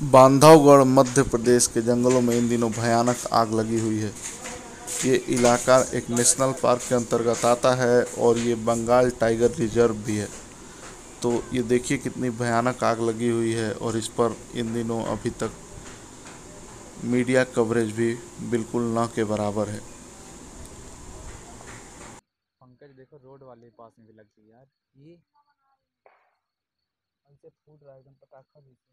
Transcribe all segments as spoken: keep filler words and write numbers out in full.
बांधवगढ़ मध्य प्रदेश के जंगलों में इन दिनों भयानक आग लगी हुई है। ये इलाका एक नेशनल पार्क के अंतर्गत आता है और ये बंगाल टाइगर रिजर्व भी है। तो ये देखिए कितनी भयानक आग लगी हुई है और इस पर इन दिनों अभी तक मीडिया कवरेज भी बिल्कुल न के बराबर है। पंकज देखो, रोड वाले पास में भी लग गई यार। ये ऐसे फूट रहा है एकदम पटाखा जैसे।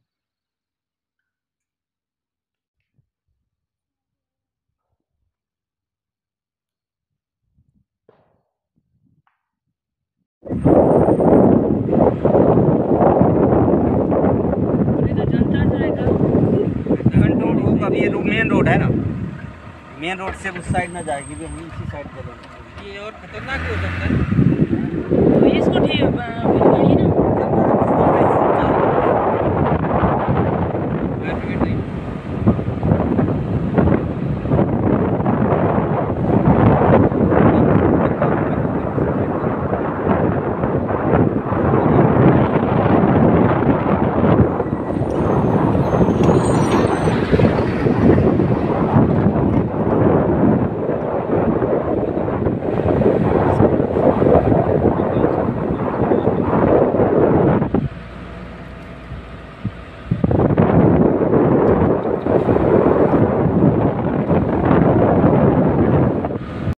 ये मेन रोड है ना, मेन रोड से उस साइड ना जाएगी भी, हम इसी साइड चलेंगे। ये और खतरनाक हो सकता है। तो इसको ठीक है ना।